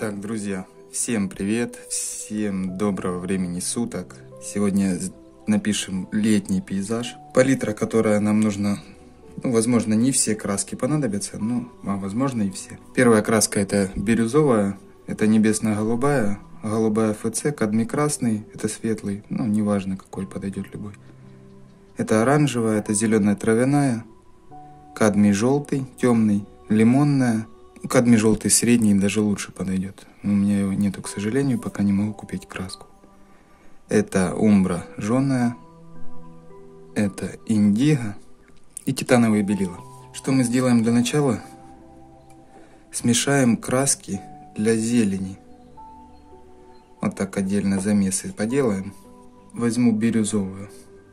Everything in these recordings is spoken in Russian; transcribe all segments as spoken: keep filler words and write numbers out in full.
Так, друзья, всем привет, всем доброго времени суток. Сегодня напишем летний пейзаж. Палитра, которая нам нужна, ну, возможно, не все краски понадобятся, но, а возможно, и все. Первая краска это бирюзовая, это небесно-голубая, голубая ФЦ, кадмий красный, это светлый, ну, неважно какой, подойдет любой. Это оранжевая, это зеленая травяная, кадмий желтый, темный, лимонная. Кадмий желтый средний даже лучше подойдет. У меня его нету, к сожалению, пока не могу купить краску. Это умбра жженая, это индиго и титановые белила. Что мы сделаем для начала? Смешаем краски для зелени. Вот так отдельно замесы поделаем. Возьму бирюзовую.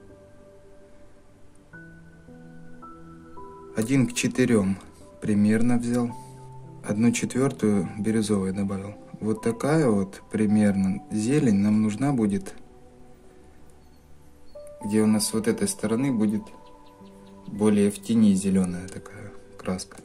Один к четырем примерно взял. Одну четвертую бирюзовой добавил. Вот такая вот примерно зелень нам нужна будет, где у нас с вот этой стороны будет более в тени зеленая такая краска.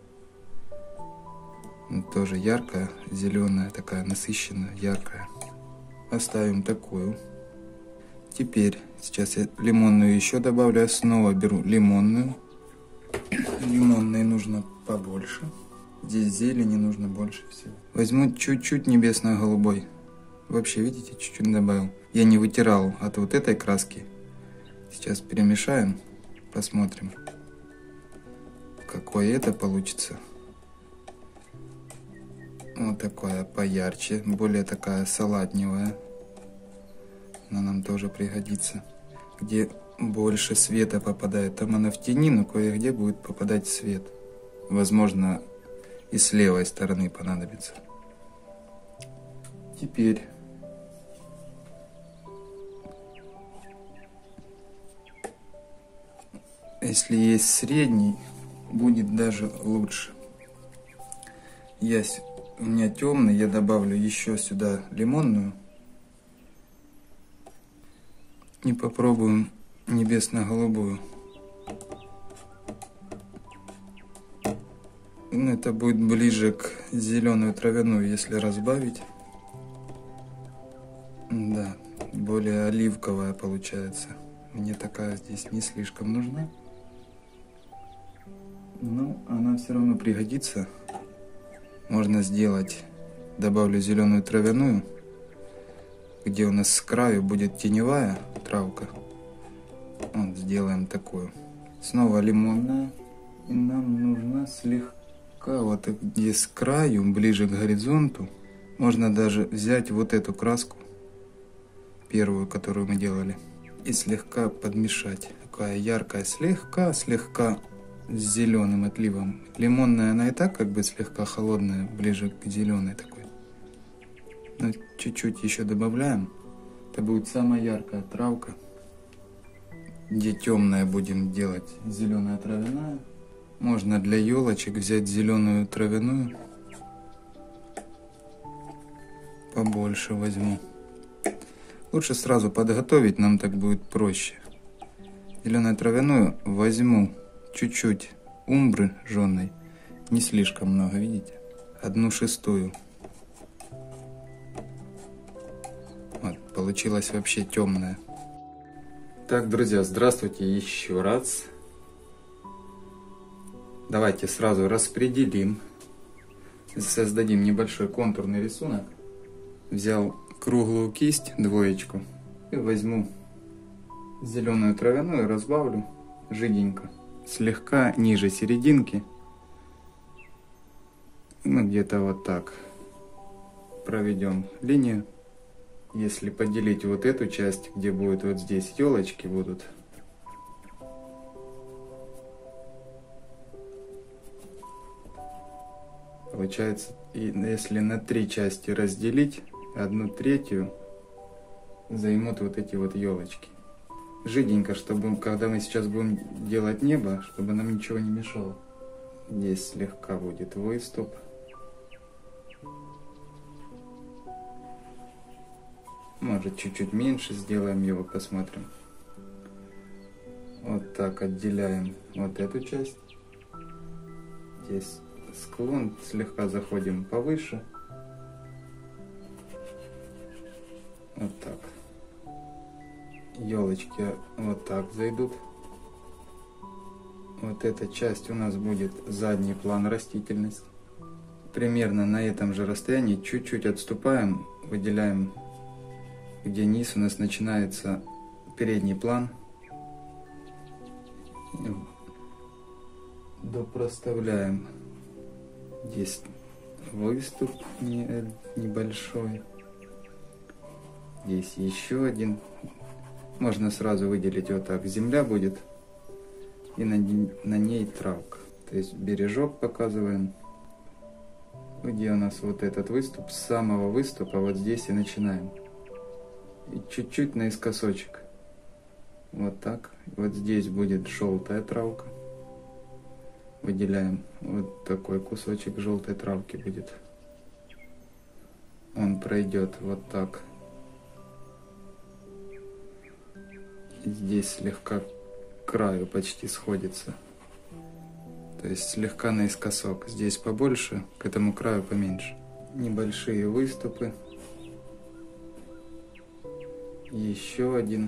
Тоже яркая, зеленая, такая насыщенная, яркая. Оставим такую. Теперь, сейчас я лимонную еще добавлю. Я снова беру лимонную. Лимонной нужно побольше. Здесь зелени нужно больше всего. Возьму чуть-чуть небесно-голубой. Вообще, видите, чуть-чуть добавил. Я не вытирал от вот этой краски. Сейчас перемешаем. Посмотрим, какое это получится. Вот такая поярче. Более такая салатневая. Она нам тоже пригодится. Где больше света попадает, там она в тени, но кое-где будет попадать свет. Возможно, и с левой стороны понадобится. Теперь если есть средний, будет даже лучше. Есть у меня темный, я добавлю еще сюда лимонную. И попробуем небесно-голубую. Это будет ближе к зеленую травяную, если разбавить. Да, более оливковая получается. Мне такая здесь не слишком нужна. Но она все равно пригодится. Можно сделать, добавлю зеленую травяную, где у нас с краю будет теневая травка. Вот, сделаем такую. Снова лимонная. И нам нужна слегка, вот где с краю, ближе к горизонту, можно даже взять вот эту краску, первую, которую мы делали, и слегка подмешать. Такая яркая, слегка, слегка с зеленым отливом. Лимонная, она и так как бы слегка холодная, ближе к зеленой такой. Но чуть-чуть еще добавляем. Это будет самая яркая травка. Где темная будем делать зеленая травяная. Можно для елочек взять зеленую травяную. Побольше возьму. Лучше сразу подготовить, нам так будет проще. Зеленую травяную возьму чуть-чуть умбры жженой. Не слишком много, видите? Одну шестую. Вот, получилась вообще темная. Так, друзья, здравствуйте еще раз. Давайте сразу распределим. Создадим небольшой контурный рисунок. Взял круглую кисть, двоечку. И возьму зеленую травяную, разбавлю жиденько. Слегка ниже серединки. Ну, где-то вот так. Проведем линию. Если поделить вот эту часть, где будет вот здесь елочки будут. Получается, и если на три части разделить, одну третью займут вот эти вот елочки. Жиденько, чтобы, когда мы сейчас будем делать небо, чтобы нам ничего не мешало. Здесь слегка будет выступ. Может, чуть-чуть меньше сделаем его, посмотрим. Вот так отделяем вот эту часть. Здесь склон, слегка заходим повыше. Вот так. Елочки вот так зайдут. Вот эта часть у нас будет задний план растительность. Примерно на этом же расстоянии чуть-чуть отступаем, выделяем, где низ у нас начинается передний план. Допроставляем. Здесь выступ небольшой. Здесь еще один. Можно сразу выделить вот так. Земля будет. И на, на ней травка. То есть бережок показываем. Где у нас вот этот выступ. С самого выступа вот здесь и начинаем. И чуть-чуть наискосочек. Вот так. Вот здесь будет желтая травка. Выделяем. Вот такой кусочек желтой травки будет. Он пройдет вот так. И здесь слегка к краю почти сходится. То есть слегка наискосок. Здесь побольше, к этому краю поменьше. Небольшие выступы. Еще один.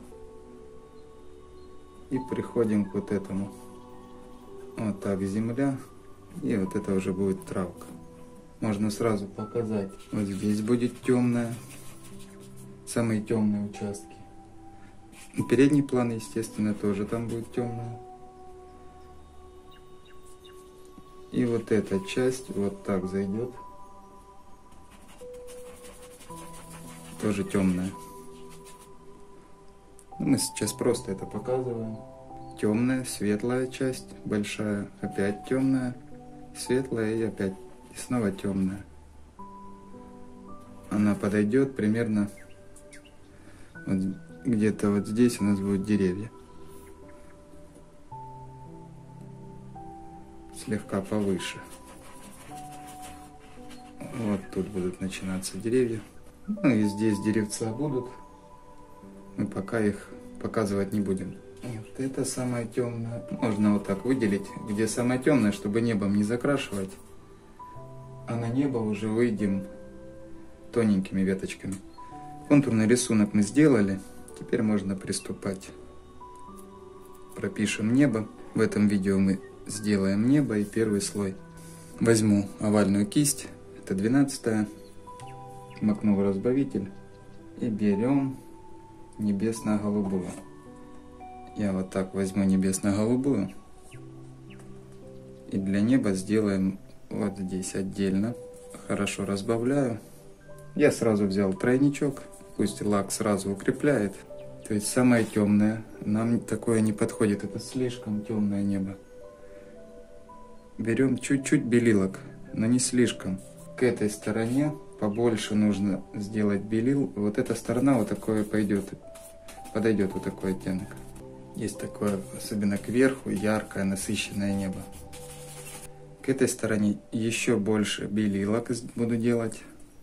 И приходим к вот этому. Вот так земля. И вот это уже будет травка. Можно сразу показать. Вот здесь будет темная. Самые темные участки. Передний план, естественно, тоже там будет темная. И вот эта часть вот так зайдет. Тоже темная. Мы сейчас просто это показываем. Темная, светлая часть, большая, опять темная, светлая и опять, и снова темная. Она подойдет примерно вот где-то вот здесь у нас будут деревья. Слегка повыше. Вот тут будут начинаться деревья. Ну и здесь деревца будут. Мы пока их показывать не будем. Вот это самое темное. Можно вот так выделить, где самое темное, чтобы небом не закрашивать. А на небо уже выйдем тоненькими веточками. Контурный рисунок мы сделали. Теперь можно приступать. Пропишем небо. В этом видео мы сделаем небо и первый слой. Возьму овальную кисть. Это двенадцатая. Макну в разбавитель. И берем небесно-голубую. Я вот так возьму небесно-голубую. И для неба сделаем вот здесь отдельно. Хорошо разбавляю. Я сразу взял тройничок. Пусть лак сразу укрепляет. То есть самое темное. Нам такое не подходит. Это слишком темное небо. Берем чуть-чуть белилок, но не слишком. К этой стороне побольше нужно сделать белил. Вот эта сторона вот такое пойдет. Подойдет вот такой оттенок. Есть такое, особенно кверху, яркое, насыщенное небо. К этой стороне еще больше белилок буду делать.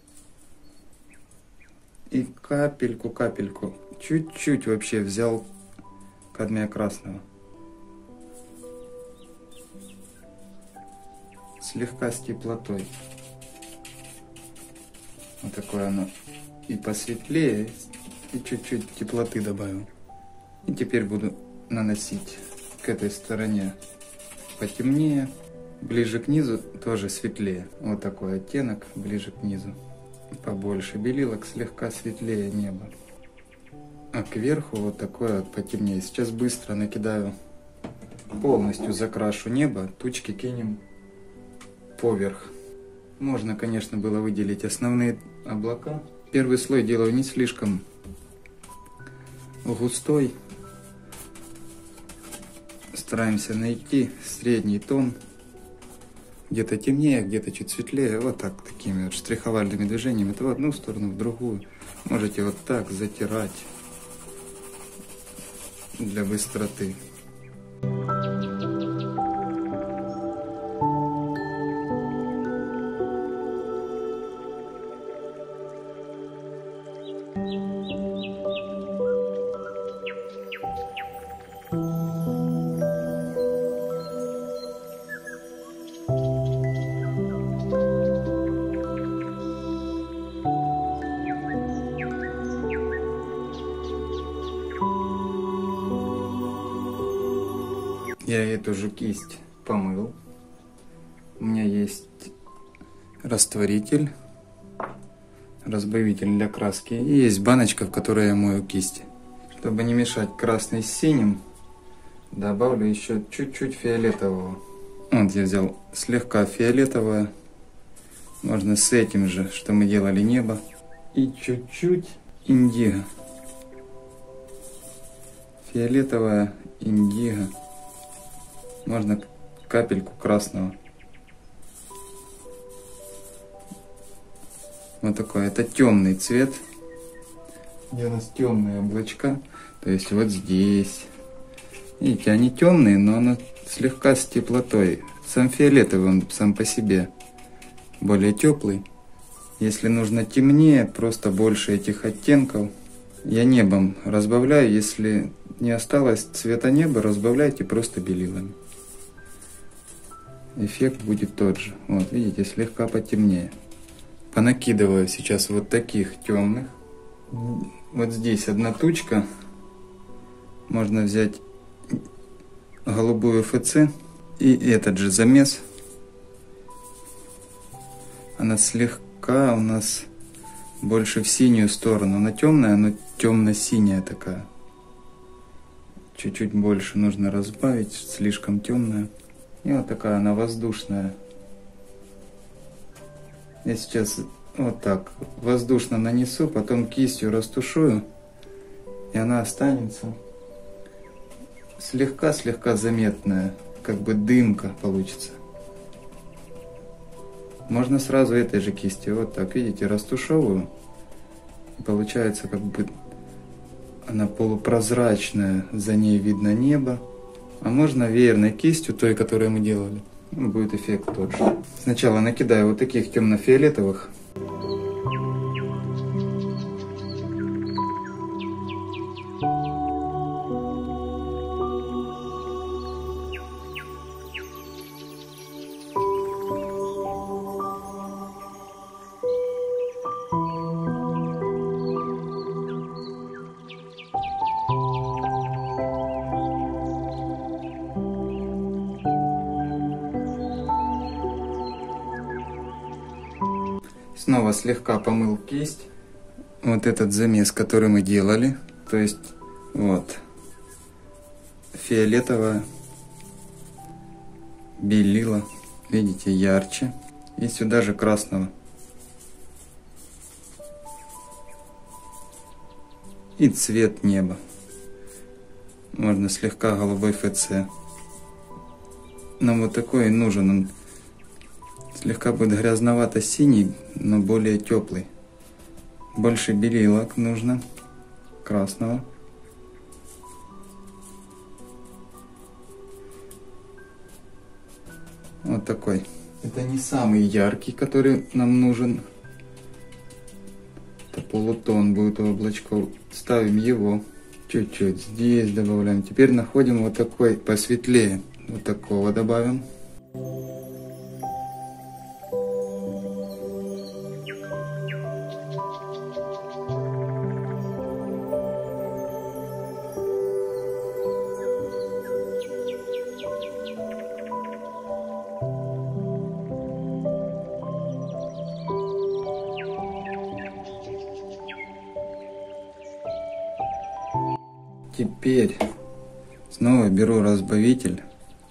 И капельку-капельку, чуть-чуть вообще взял кадмия красного. Слегка с теплотой. Вот такое оно. И посветлее, и чуть-чуть теплоты добавил. И теперь буду наносить к этой стороне потемнее. Ближе к низу тоже светлее. Вот такой оттенок, ближе к низу. Побольше белилок, слегка светлее небо. А кверху вот такое вот потемнее. Сейчас быстро накидаю, полностью закрашу небо, тучки кинем поверх. Можно, конечно, было выделить основные облака. Первый слой делаю не слишком густой. Стараемся найти средний тон. Где-то темнее, где-то чуть светлее. Вот так, такими вот штриховальными движениями. Это в одну сторону, в другую. Можете вот так затирать для быстроты. Я эту же кисть помыл. У меня есть растворитель, разбавитель для краски. И есть баночка, в которой я мою кисть. Чтобы не мешать красный с синим, добавлю еще чуть-чуть фиолетового. Вот я взял слегка фиолетовое. Можно с этим же, что мы делали небо. И чуть-чуть индиго. Фиолетовое, индиго. Можно капельку красного. Вот такой. Это темный цвет. Где у нас темные облачка. То есть вот здесь. Видите, они темные, но оно слегка с теплотой. Сам фиолетовый он сам по себе более теплый. Если нужно темнее, просто больше этих оттенков. Я небом разбавляю. Если не осталось цвета неба, разбавляйте просто белилами. Эффект будет тот же. Вот, видите, слегка потемнее. Понакидываю сейчас вот таких темных. Вот здесь одна тучка. Можно взять голубую эф цэ и этот же замес. Она слегка у нас больше в синюю сторону. Она темная, но темно-синяя такая. Чуть-чуть больше нужно разбавить, слишком темная. И вот такая она воздушная. Я сейчас вот так воздушно нанесу, потом кистью растушую, и она останется слегка-слегка заметная, как бы дымка получится. Можно сразу этой же кистью, вот так, видите, растушевываю, и получается как бы она полупрозрачная, за ней видно небо. А можно веерной кистью, той, которую мы делали. Будет эффект тот же. Сначала накидаю вот таких темно-фиолетовых. Снова слегка помыл кисть. Вот этот замес, который мы делали. То есть вот фиолетовое, белила, видите, ярче. И сюда же красного. И цвет неба. Можно слегка голубой эф цэ. Нам вот такой и нужен. Он слегка будет грязновато-синий, но более теплый. Больше белилок нужно, красного. Вот такой. Это не самый яркий, который нам нужен. Это полутон будет у облачков. Ставим его. Чуть-чуть здесь добавляем. Теперь находим вот такой посветлее. Вот такого добавим. Теперь снова беру разбавитель,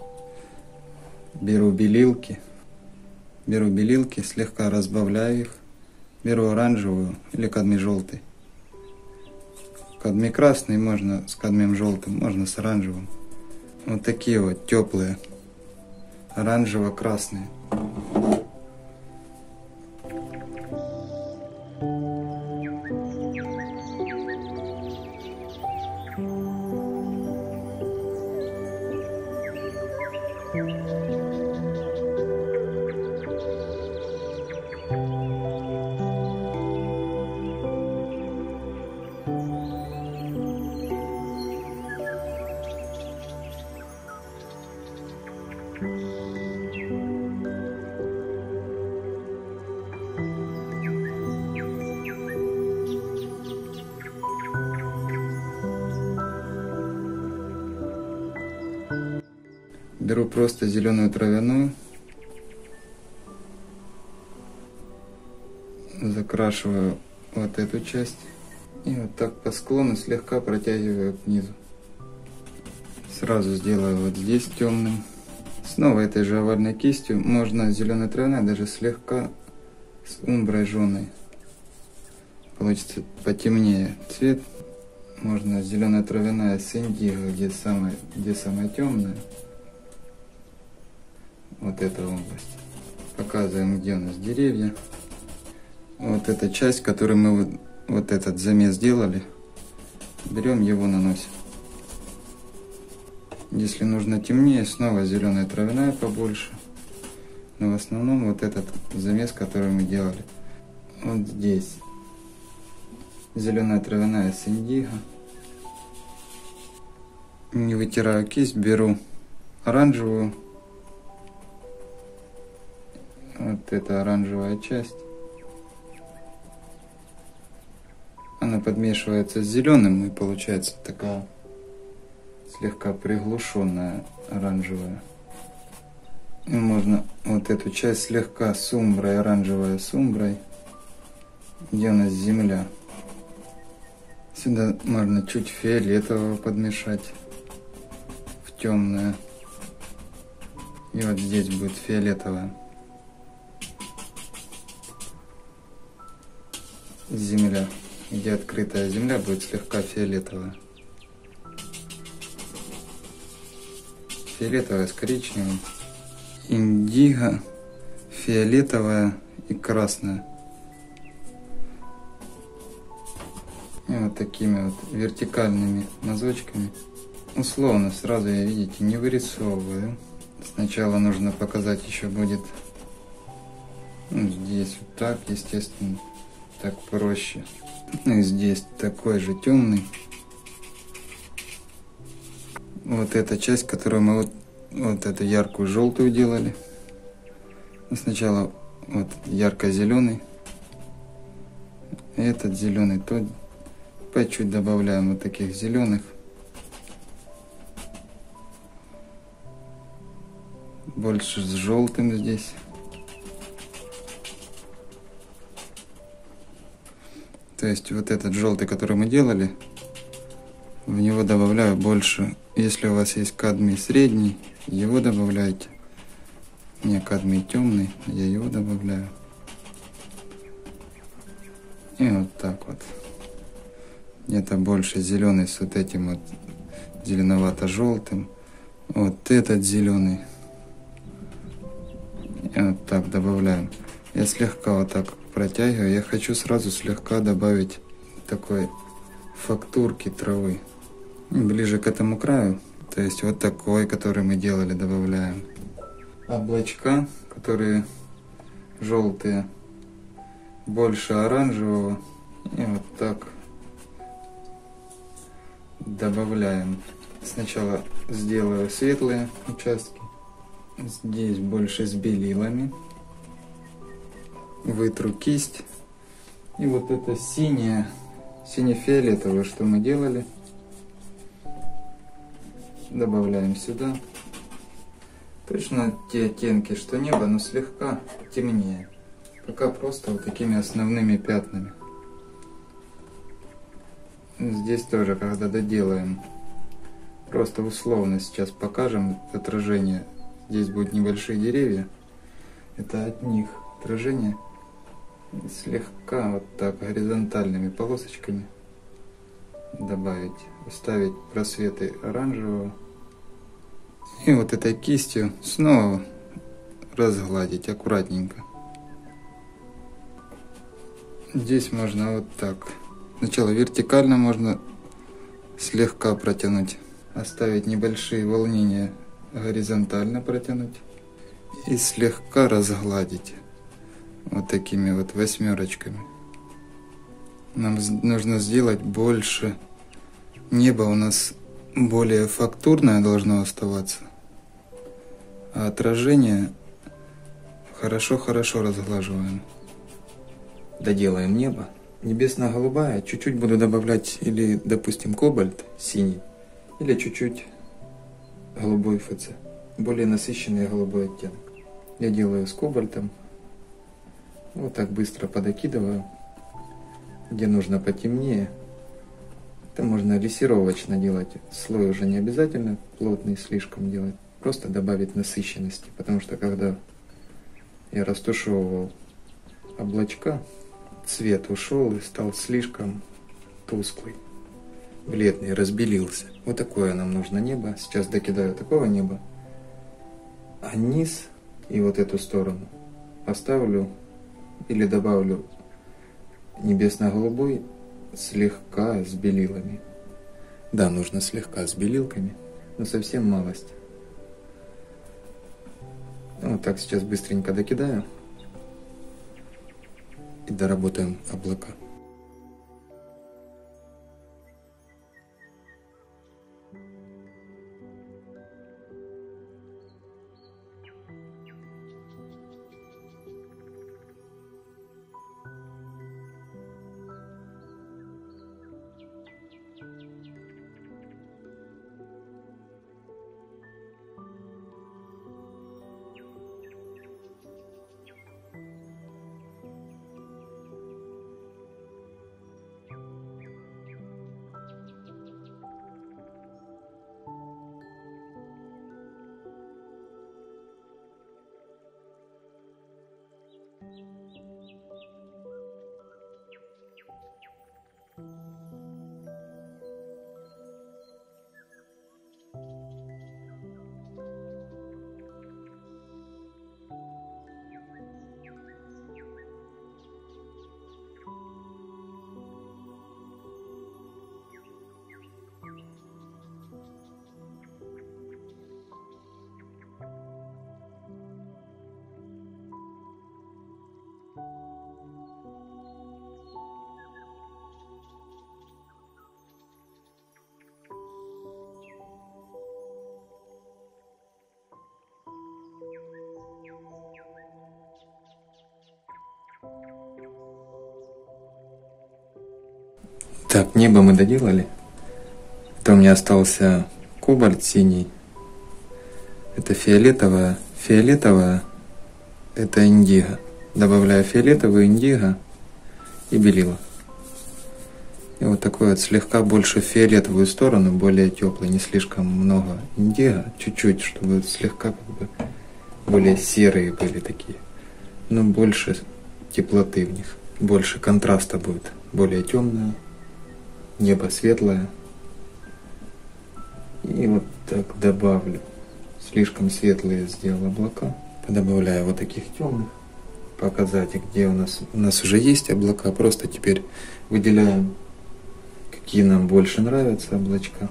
беру белилки, беру белилки, слегка разбавляю их, беру оранжевую или кадмий желтый. Кадмий красный можно с кадмием желтым, можно с оранжевым. Вот такие вот теплые, оранжево-красные. Беру просто зеленую травяную, закрашиваю вот эту часть и вот так по склону слегка протягиваю к низу. Сразу сделаю вот здесь темным. Снова этой же овальной кистью, можно зеленая травяная даже слегка с умброй жженой. Получится потемнее цвет. Можно зеленая травяная с индиго, где самая, где самая темная. Вот эта область. Показываем, где у нас деревья. Вот эта часть, которую мы вот, вот этот замес делали, берем его, наносим. Если нужно темнее, снова зеленая травяная побольше. Но в основном вот этот замес, который мы делали. Вот здесь зеленая травяная с индиго. Не вытираю кисть, беру оранжевую. Вот эта оранжевая часть. Она подмешивается с зеленым, и получается такая слегка приглушенная оранжевая. И можно вот эту часть слегка с умброй, оранжевая с умброй, где у нас земля. Сюда можно чуть фиолетового подмешать в темное. И вот здесь будет фиолетовая земля, где открытая земля будет слегка фиолетовая. Фиолетовая с коричневым, индиго, фиолетовая и красная. И вот такими вот вертикальными мазочками. Условно, сразу я, видите, не вырисовываю. Сначала нужно показать, еще будет, ну, здесь вот так, естественно, так проще. Ну и здесь такой же темный. Вот эта часть, которую мы вот, вот эту яркую желтую делали. Сначала вот ярко-зеленый. Этот зеленый, то по чуть добавляем вот таких зеленых. Больше с желтым здесь. То есть вот этот желтый, который мы делали, в него добавляю больше. Если у вас есть кадмий средний, его добавляйте. У меня кадмий темный, я его добавляю. И вот так вот. Где-то больше зеленый с вот этим вот зеленовато-желтым. Вот этот зеленый. И вот так добавляем. Я слегка вот так протягиваю. Я хочу сразу слегка добавить такой фактурки травы. Ближе к этому краю. То есть вот такой, который мы делали, добавляем. Облачка, которые желтые, больше оранжевого. И вот так добавляем. Сначала сделаю светлые участки. Здесь больше с белилами. Вытру кисть. И вот это синее, сине-фиолетовое, что мы делали, добавляем сюда. Точно те оттенки, что небо, но слегка темнее. Пока просто вот такими основными пятнами. Здесь тоже, когда доделаем, просто условно сейчас покажем отражение. Здесь будут небольшие деревья. Это от них отражение. Слегка вот так горизонтальными полосочками добавить, оставить просветы оранжевого. И вот этой кистью снова разгладить аккуратненько. Здесь можно вот так. Сначала вертикально можно слегка протянуть, оставить небольшие волнения, горизонтально протянуть и слегка разгладить вот такими вот восьмерочками. Нам нужно сделать больше. Небо у нас более фактурное должно оставаться, а отражение хорошо-хорошо разглаживаем. Доделаем небо. Небесно-голубая. Чуть-чуть буду добавлять или, допустим, кобальт синий, или чуть-чуть голубой ФЦ. более насыщенный голубой оттенок. Я делаю с кобальтом. Вот так быстро подокидываю. Где нужно потемнее. Это можно лессировочно делать. Слой уже не обязательно плотный слишком делать. Просто добавить насыщенности. Потому что когда я растушевывал облачка, цвет ушел и стал слишком тусклый, бледный, разбелился. Вот такое нам нужно небо. Сейчас докидаю такого неба. А низ и вот эту сторону поставлю или добавлю небесно-голубой слегка с белилами. Да, нужно слегка с белилками, но совсем малость. Вот так сейчас быстренько докидаю и доработаем облака. Так, небо мы доделали. Это у меня остался кобальт синий. Это фиолетовое. Фиолетовое — это индиго. Добавляю фиолетовый, индиго и белила. И вот такой вот слегка больше в фиолетовую сторону, более теплый, не слишком много индиго, чуть-чуть, чтобы слегка как бы более серые были такие. Но больше теплоты в них, больше контраста будет, более темное. Небо светлое. И вот так добавлю. Слишком светлые сделал облака. Подобавляю вот таких темных. Показать, где у нас, у нас уже есть облака. Просто теперь выделяем, какие нам больше нравятся облачка.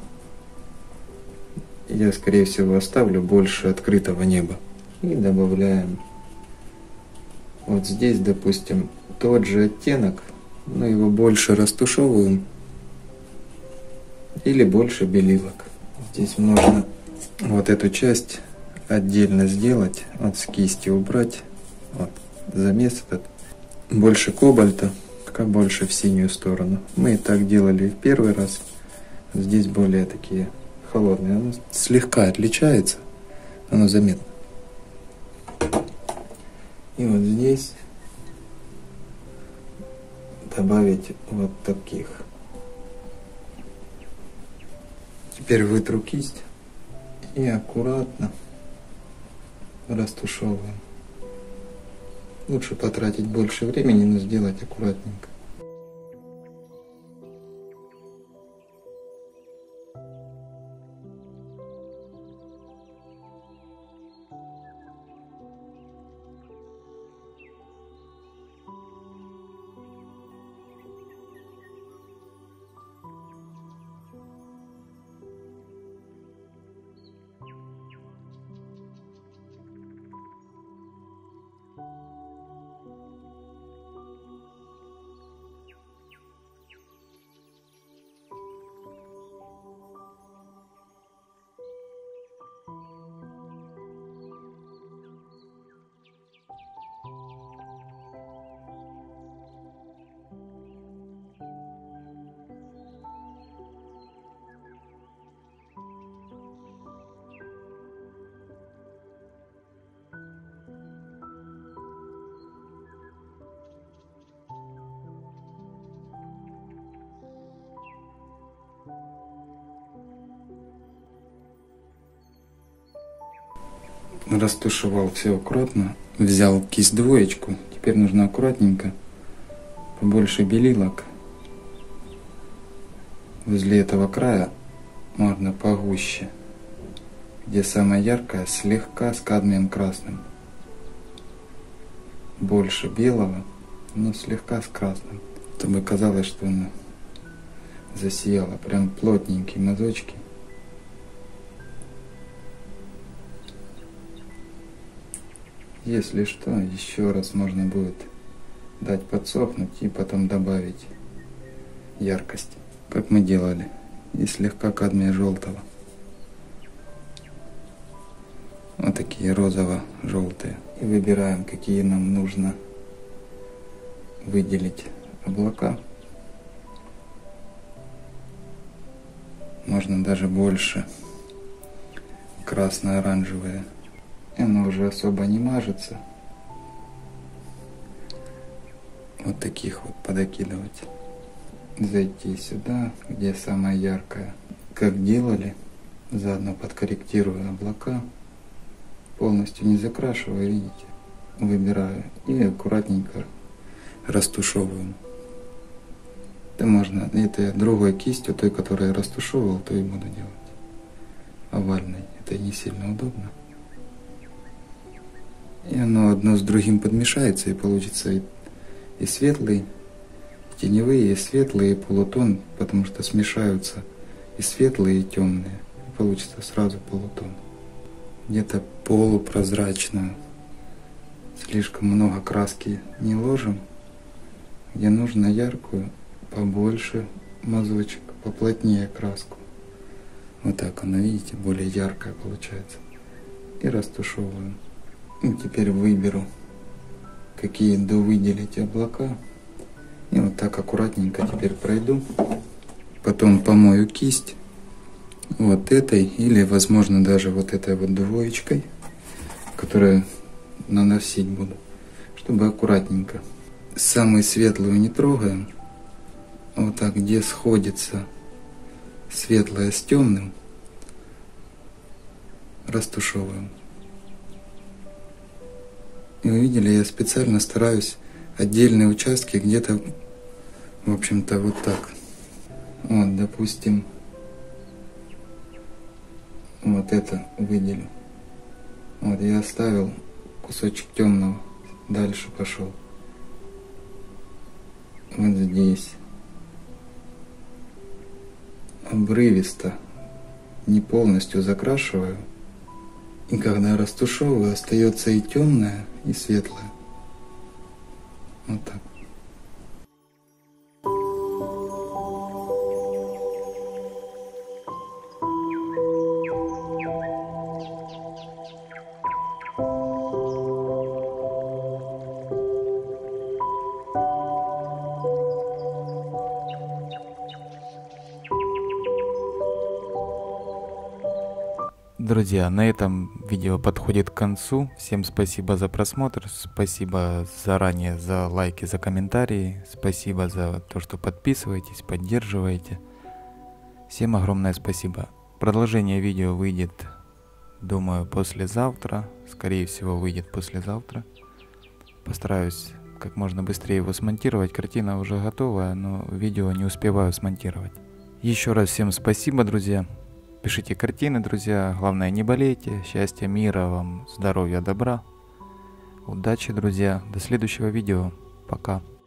Я, скорее всего, оставлю больше открытого неба. И добавляем вот здесь, допустим, тот же оттенок, но его больше растушевываем. Или больше белилок. Здесь можно вот эту часть отдельно сделать, вот с кисти убрать, вот замес этот, больше кобальта, пока больше в синюю сторону. Мы и так делали и в первый раз. Здесь более такие холодные. Оно слегка отличается, оно заметно. И вот здесь добавить вот таких. Теперь вытру кисть и аккуратно растушевываем. Лучше потратить больше времени, но сделать аккуратненько. растушевал все аккуратно. Взял кисть двоечку. Теперь нужно аккуратненько, побольше белилок. Возле этого края можно погуще, где самое яркое, слегка с кадмием красным. Больше белого, но слегка с красным, чтобы казалось, что оно засияло. Прям плотненькие мазочки. Если что, еще раз можно будет дать подсохнуть и потом добавить яркость, как мы делали, и слегка кадмия желтого. Вот такие розово-желтые. И выбираем, какие нам нужно выделить облака. Можно даже больше. Красно-оранжевые. И оно уже особо не мажется. Вот таких вот подокидывать. Зайти сюда, где самое яркое. Как делали, заодно подкорректирую облака. Полностью не закрашиваю, видите. Выбираю и аккуратненько растушевываю. Это можно, это я другой кистью, той, которую я растушевывал, то и буду делать. Овальной. Это не сильно удобно. И оно одно с другим подмешается, и получится и, и светлый, и теневые, и светлые, и полутон, потому что смешаются и светлые, и темные. И получится сразу полутон. Где-то полупрозрачную. Слишком много краски не ложим. Где нужно яркую, побольше мазочек, поплотнее краску. Вот так она, видите, более яркая получается. И растушевываем. И теперь выберу, какие довыделить облака. И вот так аккуратненько теперь пройду. Потом помою кисть вот этой, или возможно даже вот этой вот двоечкой, которую наносить буду, чтобы аккуратненько. Самую светлую не трогаем. Вот так, где сходится светлое с темным, растушевываем. И вы видели, я специально стараюсь отдельные участки где-то, в общем-то, вот так. Вот, допустим, вот это выделю. Вот я оставил кусочек темного, дальше пошел. Вот здесь. Обрывисто, не полностью закрашиваю. И когда растушевываю, остается и темное, и светлое. Вот так. Друзья, на этом видео подходит к концу. Всем спасибо за просмотр, спасибо заранее за лайки, за комментарии, спасибо за то, что подписываетесь, поддерживаете. Всем огромное спасибо. Продолжение видео выйдет, думаю, послезавтра, скорее всего выйдет послезавтра. Постараюсь как можно быстрее его смонтировать, картина уже готовая, но видео не успеваю смонтировать. Еще раз всем спасибо, друзья. Пишите картины, друзья. Главное, не болейте. Счастья, мира вам, здоровья, добра. Удачи, друзья. До следующего видео. Пока.